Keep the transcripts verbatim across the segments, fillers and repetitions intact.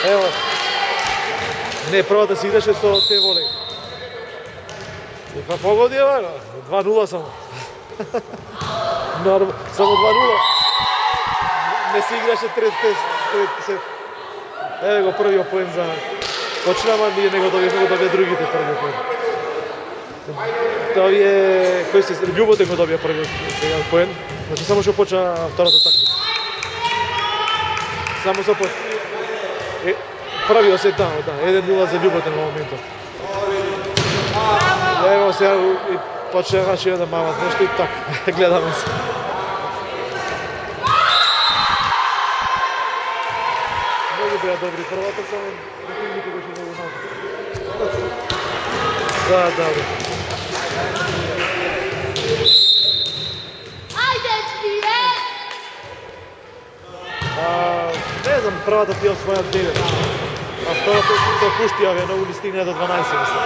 Evo, ne, prvata si igraše što te voli. Pa pogodi je vara, dva nula samo. Naravno, samo dva nula. Ne si igraše tret set. Evo go prvi opojen za Kočnama, nije nego dobije, nego dobije drugite prvi opojen. To je, koji se, Ljuboten go dobija prvi opojen. Znači samo što počne vtorата taktika. Samo se počne. E, pravio se tamo, da, jedan nula za Ljuboten u momentu. Evo se ja i počne naći jedan mamat, nešto i tako, gledamo se. Mogu bi ja dobri prvatak, samo ne nikog će mogu naći. Da, da, da. Ne znam, prvata ti osvoja devet. A vtorata se opušti, ali na uli stigne do dvanaest, mislim.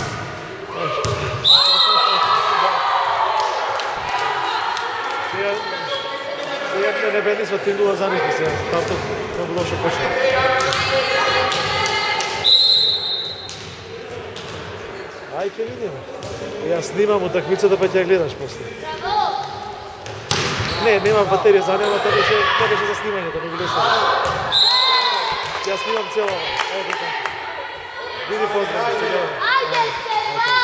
Ja ne bedni sva tim nula zamisli se, tam to bi loše počne. Ajde vidimo. Ja snimam utakmicu da pa ti ja gledaš poslije. Ne, nemam baterije za nema, tebe će za snimanje, da ne bude sve. Ja snimam cijelo ovo. Evo tako. Vidi pozdrav. Ajde se, va!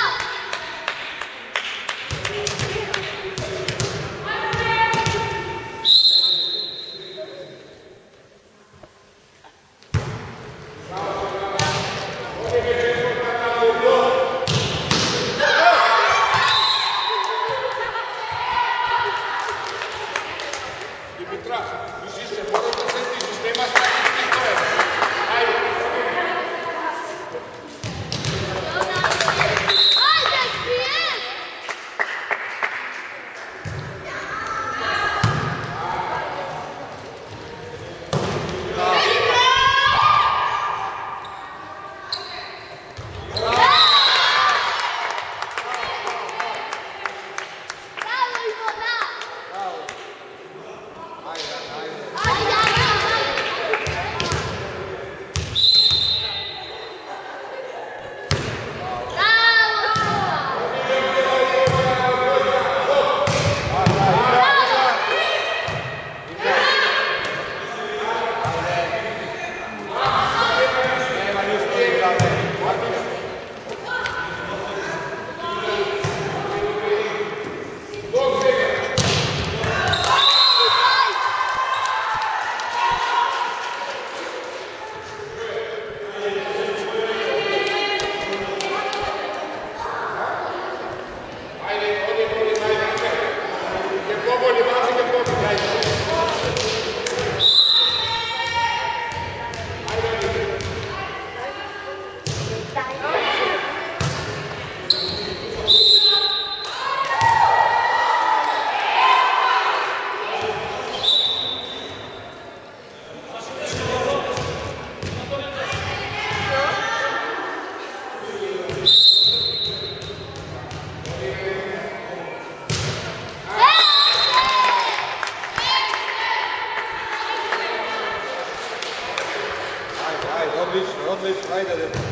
Odlično, odlično, ajde.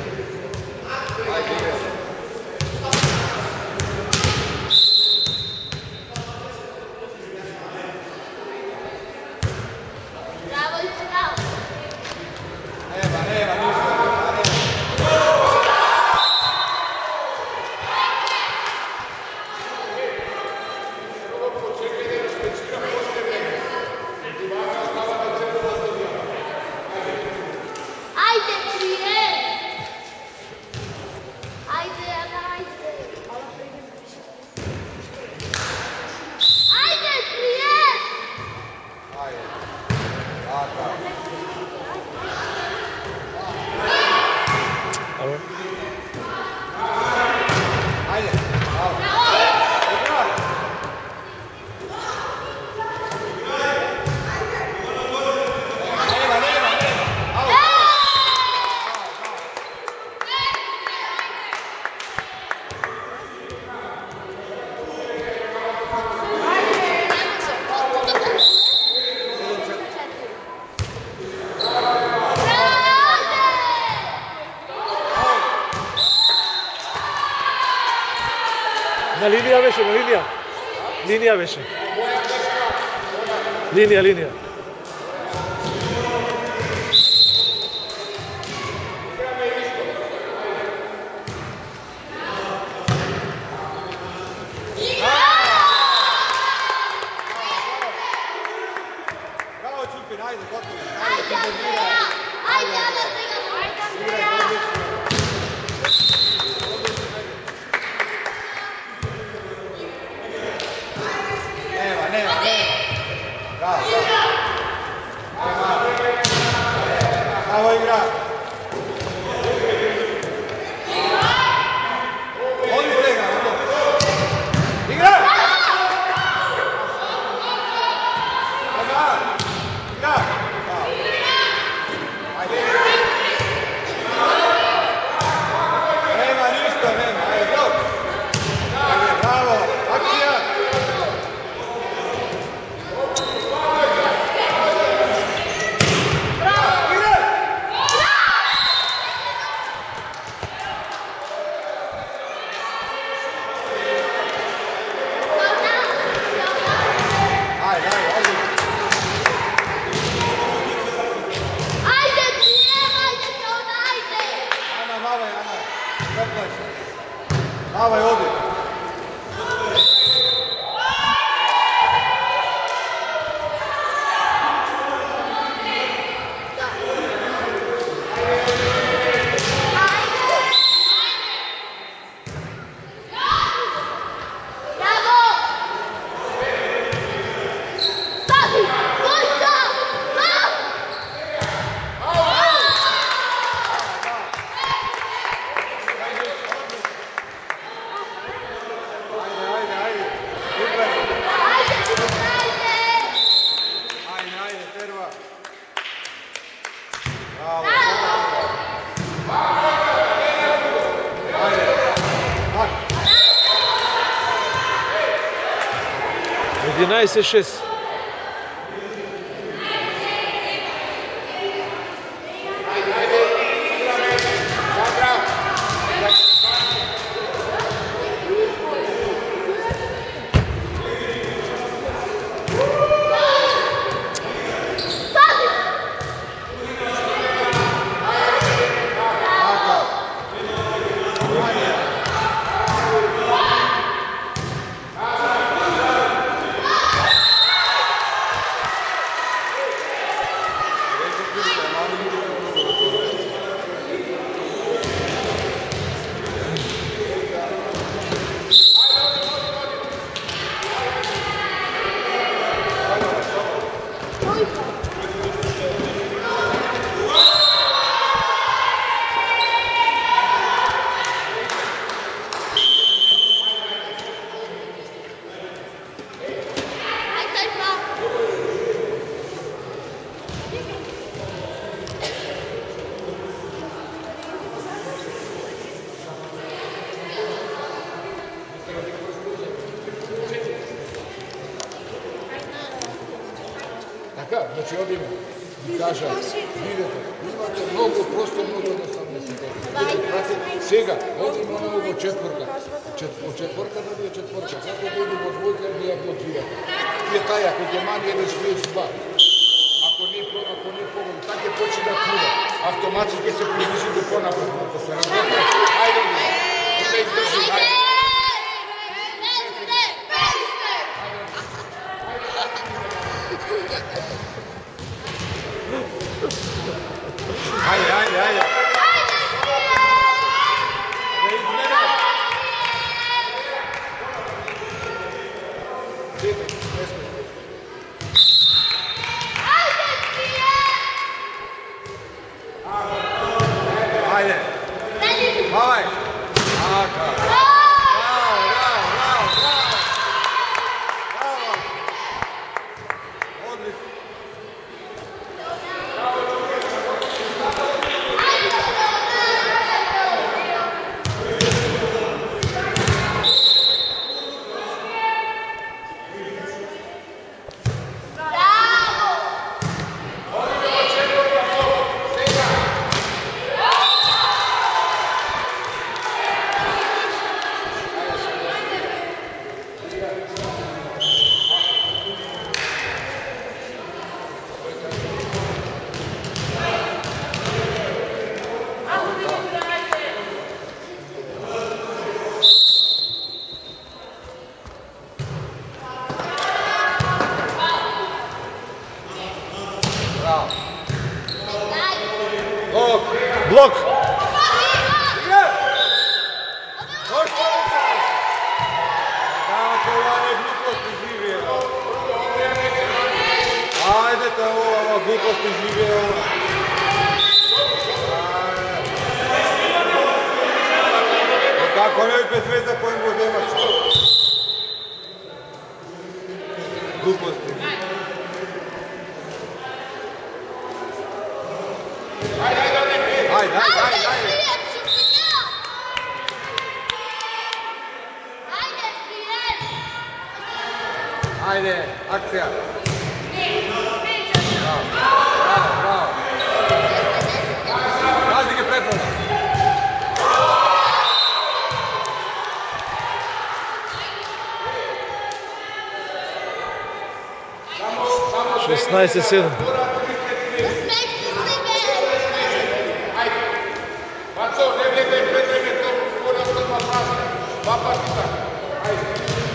Ajde. Bravo i bravo. Nema, nema, ništa. Ajde, prije! Ajde! Na linija veše, na linija. Linija veše. Linija, linija. Ajde, gotovo. Ajde, Andreja! Ajde, Andreja! Ajde, Andreja! Nema, nema, nema. Bravo, bravo. Bravo igra. Odite ga, igra! Igra! Nema ništa, nema, ajde, blok! Bravo, akcija! Davaj, odi. jedanaest šest. Така, значи одиме и кажа, видете, имате многу просто, многу едноставни ситуации. Сега, одиме оново во четврка. Во четврка да биде четврка. Како да иде во двојка да ја блокирате. Тие тај, ако ќе мани еден свиеш два. Ако не ако не погоди, така почне да плува. Автоматски се придвижи до понапред. Да се разбере. Ајде, да издржи, ајде. Ajde, ajde, ajde. Ajde. Davaj. Aka. Bravo, bravo, bravo, bravo. Bravo. Odlično. Блок! Ajde te ovo, ova gluposti žive ovo. Kako ne bi bez veza kojim god imaš. Gluposti. Ajde, ajde, ajde. Ajde, ajde, ajde. Ajde, akcija. Bravo, bravo, bravo. Razlike pretvoda. šesnaest sedam. Maco, ne vrijeme, predvreme, to kona što ima prazne. Dva partita. Ajde.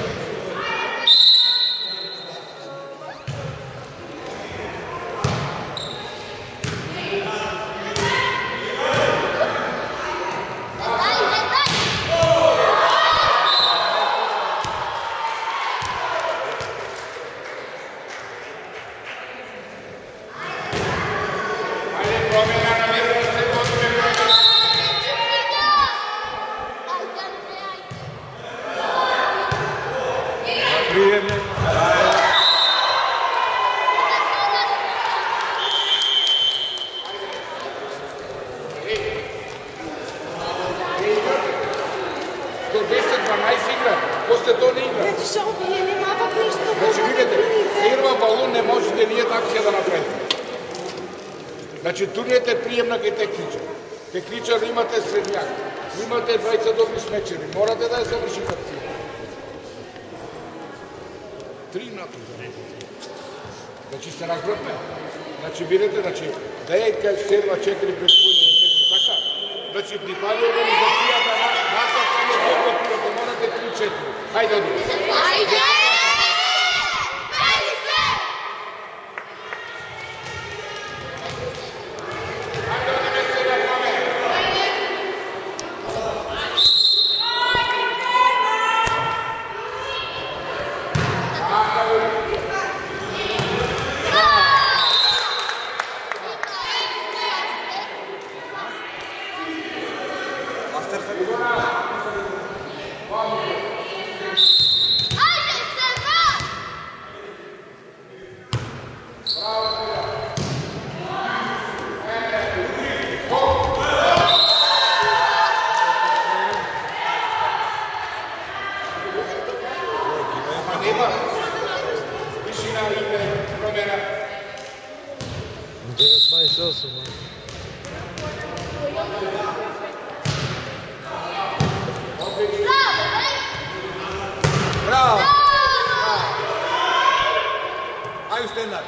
Prijemne. Do deset dvanaest igra, poslije to ne igra. Znači što ovdje nema pak ništa. Znači vidite, firma balun ne možete nijedna akcija da napravite. Znači turnijete prijemna i tehničar. Tehničar imate srednjak, imate dvadeset dobri smečeri, morate da je završiti akcija. Tri napuza. Znači ste razvrtne. Znači vidite, znači девет, sedam, četiri, pet, така. Znači pripali organizacija da nasad samo odblokirate, morate tri četiri. Hajde odbog. Ajde! devetnaest osam. Bravo! Ajde u štendar.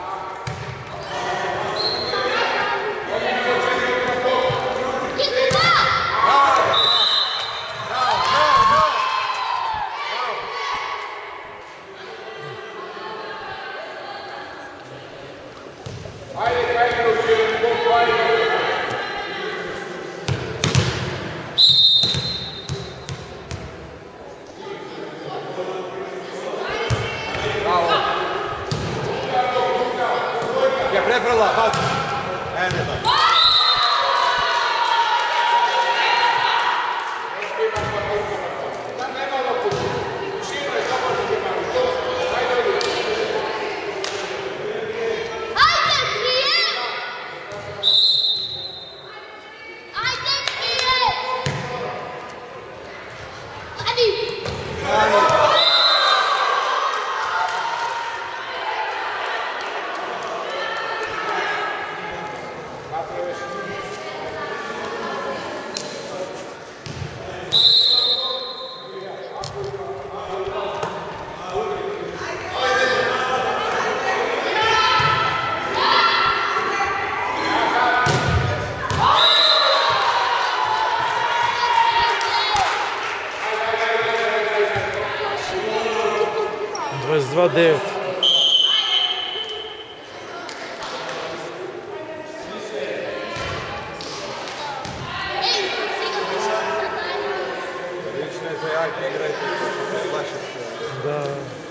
Je prevrla, baci. Ene da. двадцать два девять. Dajte, igrajte, plašite. Da.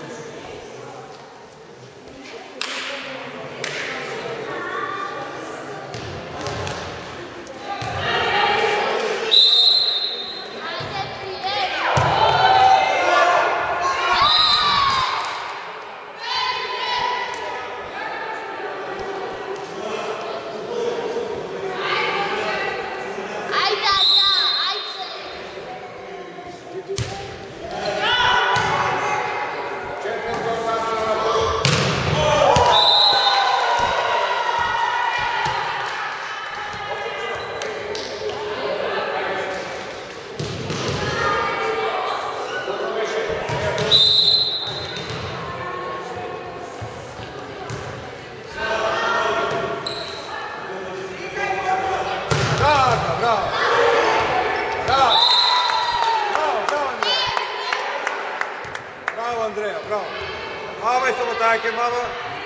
Andreja, bravo. Malo je samo tajke, malo.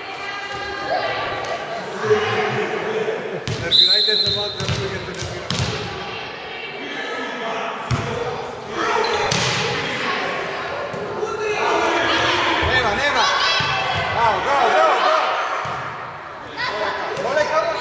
Nervirajte se malo, da ne budete nervirati. Nema, nema. Bravo, bravo, bravo, bravo. Ole kako?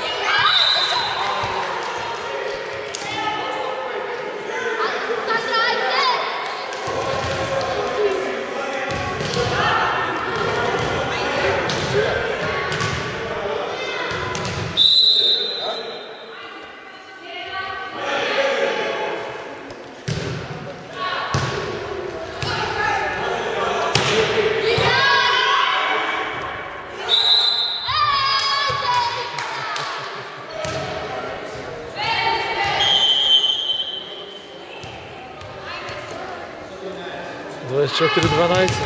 двадцать четыре двенадцать.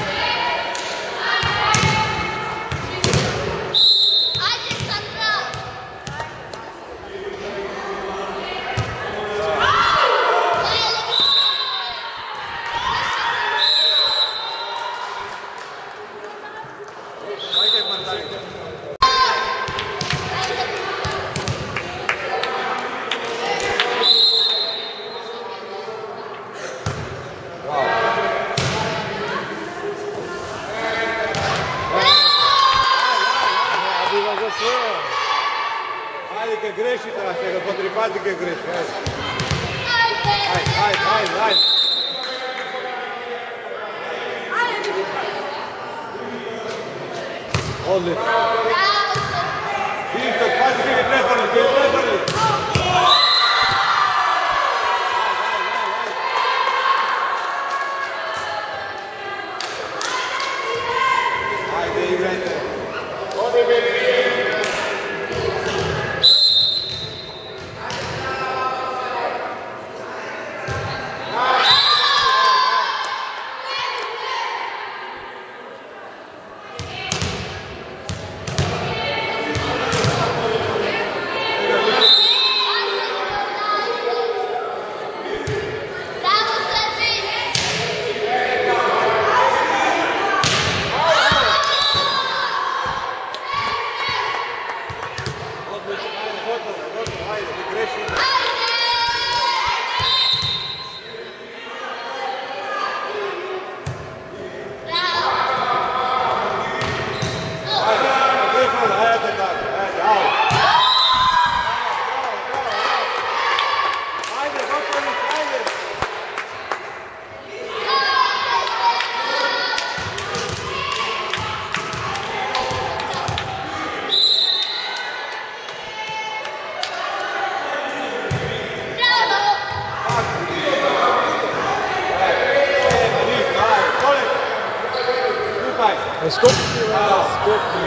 Ajde că greši treba se ga potripati că greši. Ajde, ajde, ajde, ajde. Odlično. Vidiš to, pazi gdje je preparli, gdje je preparli. Ajde, igrajte. Ode bili. Сколько? Сколько?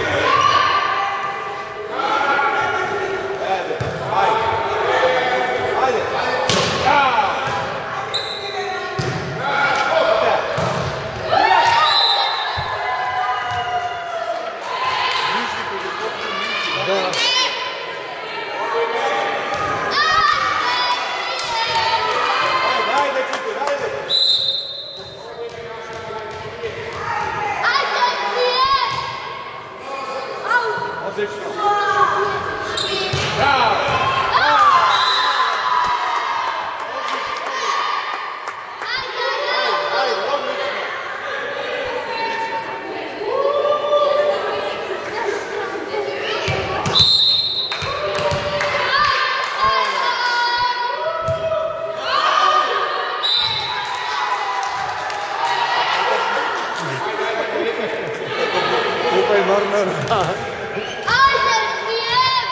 Marner. Ajde, prijem!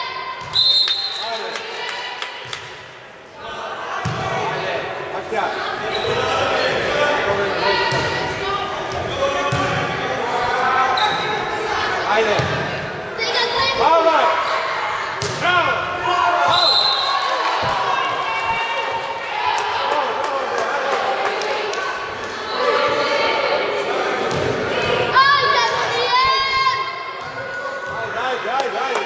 Ajde! Stiga krenu! Ovaj! Bravo! Ajde, prijem! Ajde, ajde, ajde!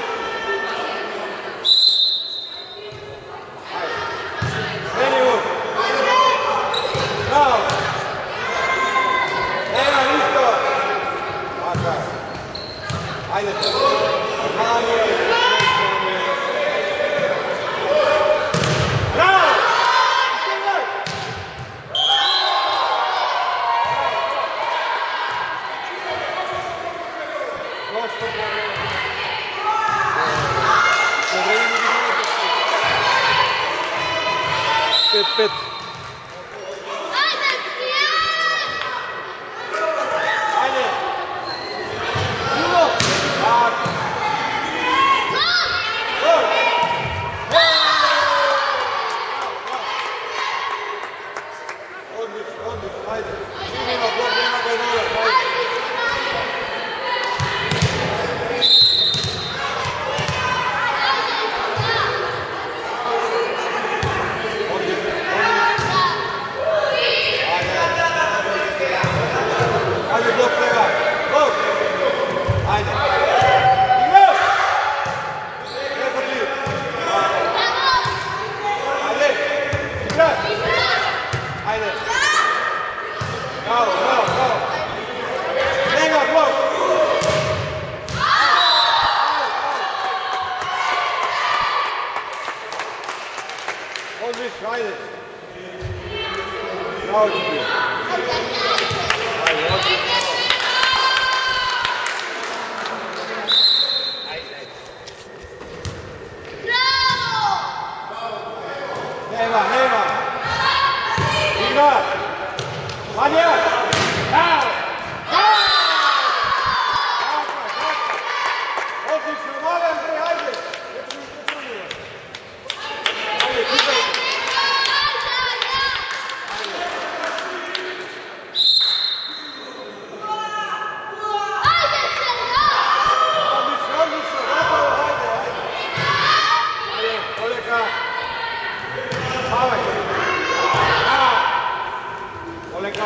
Meni uvijek! Bravo! Nema ništa! Tako. Ajde se! Bravo! Pet, pet. Ajde, prijem! Ajde! Ljubo! Tako! Gol! Odlično, odlično, ajde! Nema blok, nema ga i novac, ajde! Ajde, blok treba! Blok! Ajde! Igraš! Ne brži! Ajde! Igraš! Ajde! Bravo, bravo, bravo! Nema blok! Odlično, ajde! Bravo ti bio! Ajde, odlično! Nema, nema! Igra! Vanja! Bravo! Odlično, malo Andrej, ajde! Ajde, pitaj! Odlično, odlično, gotovo, ajde, ajde! Ajde, Oleka! Pavaj! Oleka!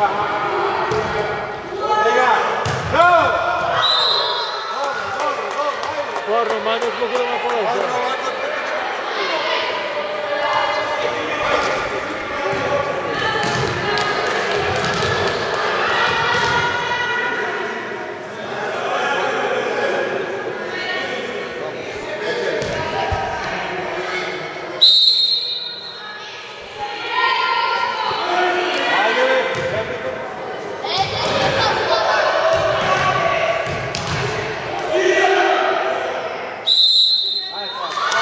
Oleka! Bravo! Dobro, dobro, dobro, ajde! Stvarno, manje zbog da na položaju. Dobro, ovako, ajde!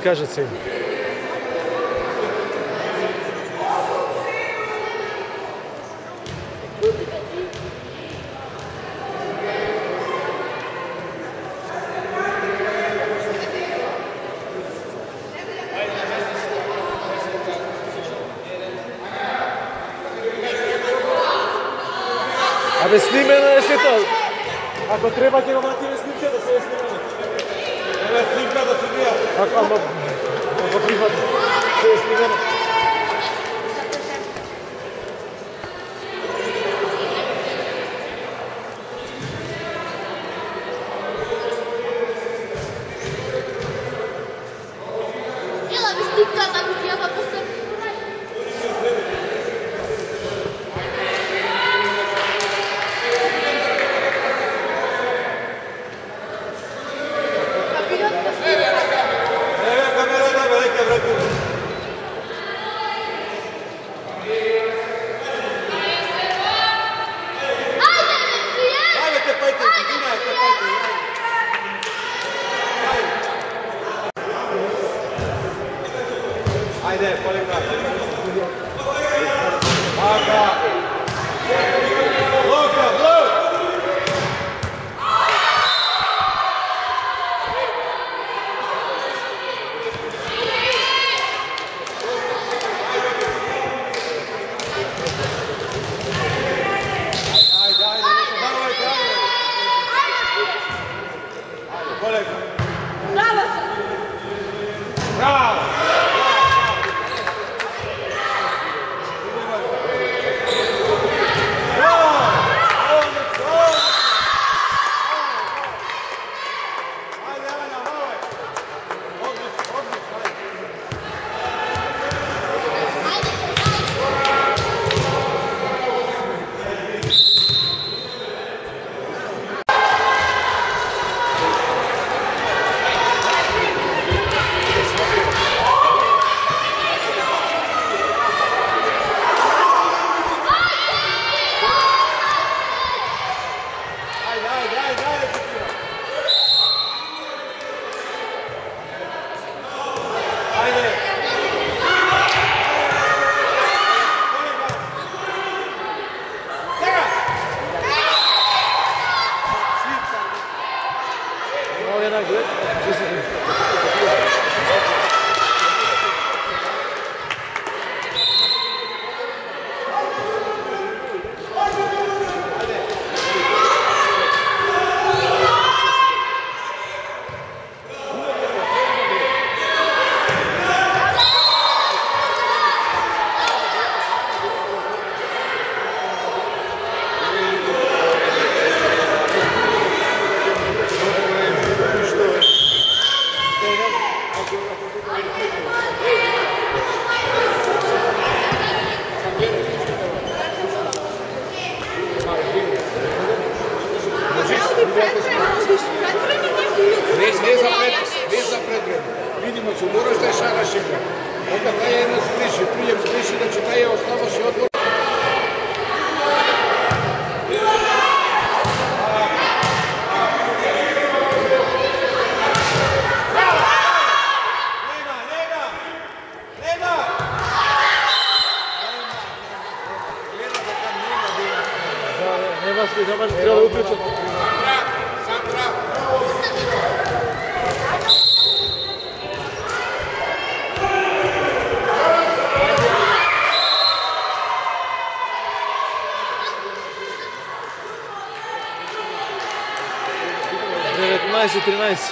kaže cilj. Абе, снимено е сето. Ако треба ќе го вратиме снимка да се е снимено. Еве снимка да се вија. Ако ама ако прифатно се е снимено. Ела би снимка да би ти ја пуста. Ajde, polega. Aka. Bloka, blok. Ajde, ajde, davaj, davaj. Ajde, polega. Bravo se. Bravo. Vidimo se, moraš da je šaraš igra. Onda taj je jedna zbliži, prijem zbliži da će taj je ostavaš i odbor. Nema se, nema se, treba uključati. Sam prav. devetnaest trinaest.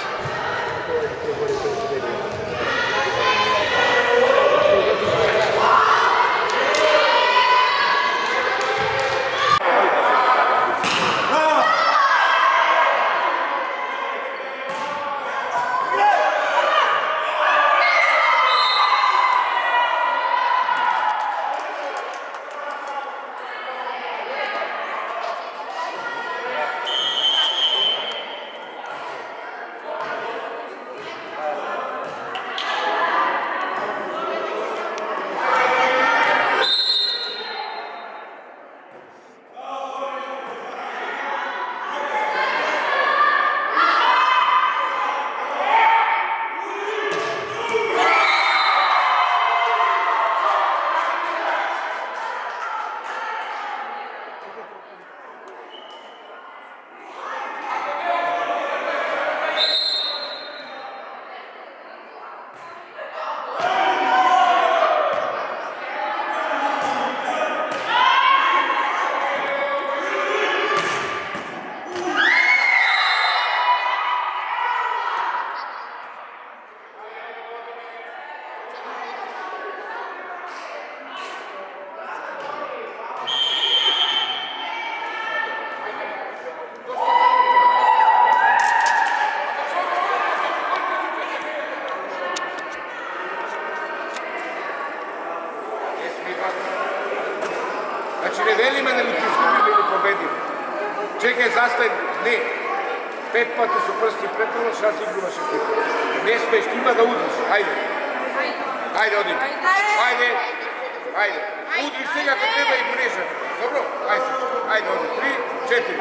Čekaj, zastaj, ne. Pet pati su prsti pretrlo, šta si igruvaš ekipa. Ne smiješ, ti ima da udriš, hajde. Hajde, odi. Hajde. Hajde. Udri svega kad treba i mreža. Dobro? Hajde, hajde, odi. Tri, četiri.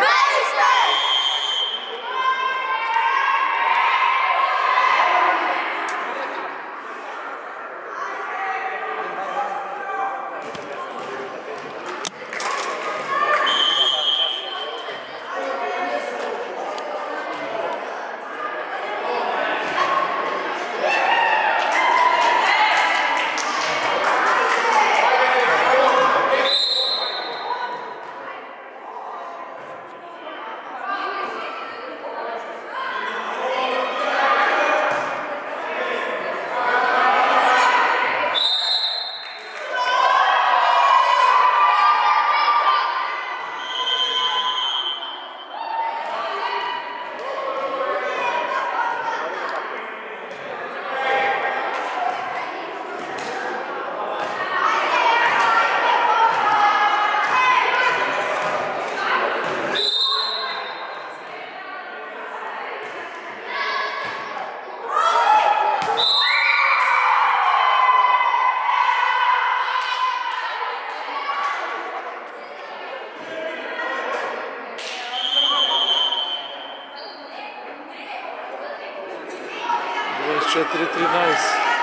двадцать четыре тринадцать.